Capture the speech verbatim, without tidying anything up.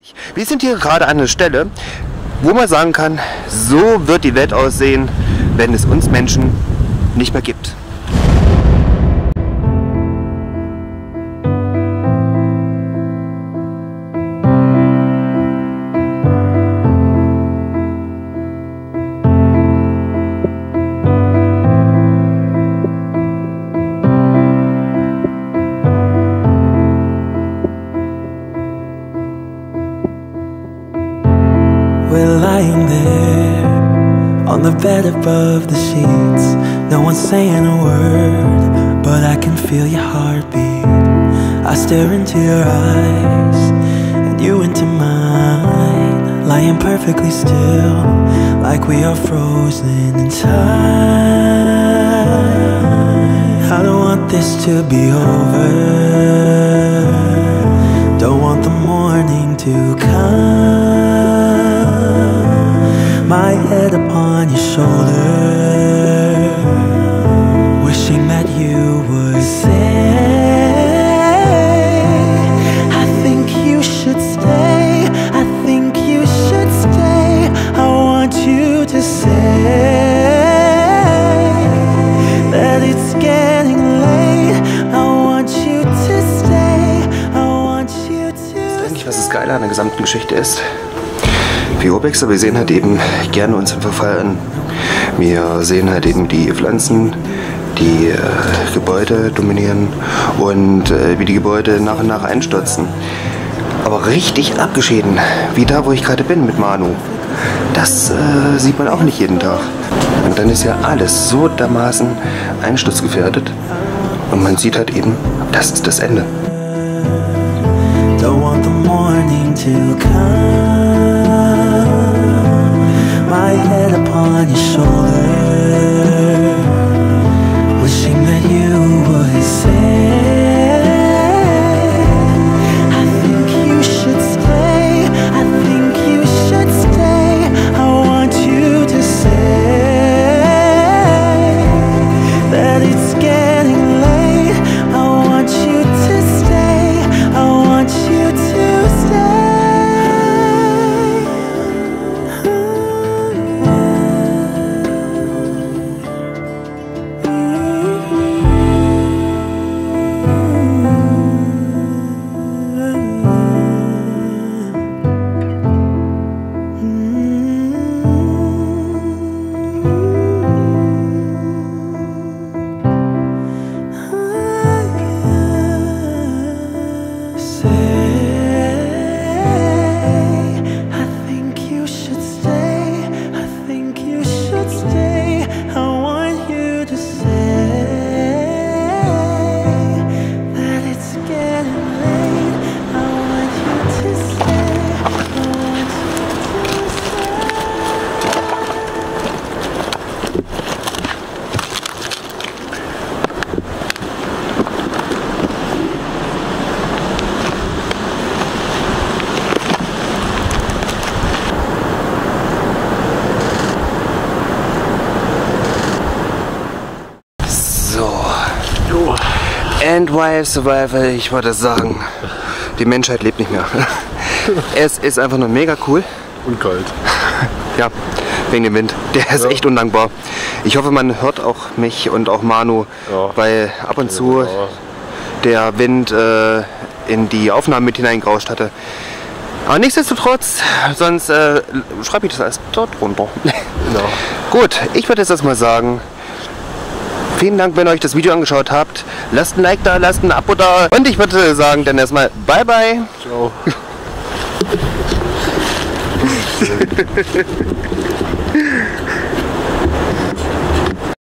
Wir sind hier gerade an einer Stelle, wo man sagen kann, so wird die Welt aussehen, wenn es uns Menschen nicht mehr gibt. We're lying there on the bed above the sheets. No one's saying a word, but I can feel your heartbeat. I stare into your eyes and you into mine, lying perfectly still, like we are frozen in time. I don't want this to be over, don't want the morning to come. My head upon your shoulder, wishing that you would say, I think you should stay, I think you should stay. I want you to say that it's getting late. I want you to stay, I want you to stay. Eigentlich, was das Geile an der gesamten Geschichte ist? Wir Urbexer, wir sehen halt eben gerne uns im Verfall an. Wir sehen halt eben die Pflanzen, die äh, Gebäude dominieren und äh, wie die Gebäude nach und nach einstürzen. Aber richtig abgeschieden, wie da, wo ich gerade bin mit Manu, das äh, sieht man auch nicht jeden Tag. Und dann ist ja alles so dermaßen einsturzgefährdet und man sieht halt eben, das ist das Ende. Don't want the morning to come. My head upon your shoulder, wishing that you would say, I think you should stay, I think you should stay. I want you to say that it's getting late. I want you to stay, I want you to stay. Endwife Survival, ich wollte sagen, die Menschheit lebt nicht mehr. Es ist einfach nur mega cool. Und kalt. Ja, wegen dem Wind. Der ist ja echt undankbar. Ich hoffe, man hört auch mich und auch Manu, ja, weil ab und zu ja der Wind äh, in die Aufnahmen mit hineingerauscht hatte. Aber nichtsdestotrotz, sonst äh, schreibe ich das alles dort runter. Ja. Gut, ich würde jetzt erstmal sagen, vielen Dank, wenn ihr euch das Video angeschaut habt. Lasst ein Like da, lasst ein Abo da. Und ich würde sagen, dann erstmal bye bye. Ciao.